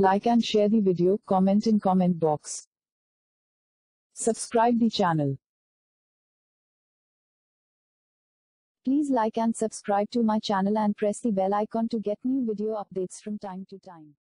Like and share the video, comment in comment box. Subscribe the channel. Please like and subscribe to my channel and press the bell icon to get new video updates from time to time.